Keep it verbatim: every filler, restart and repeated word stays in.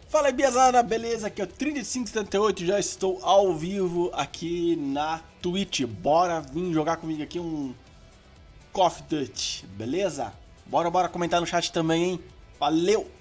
Fala aí, Biazada, beleza? Aqui é o trinta e cinco setenta e oito, já estou ao vivo aqui na Twitch. Bora vir jogar comigo aqui um Call of Duty, beleza? Bora, bora comentar no chat também, hein? Valeu!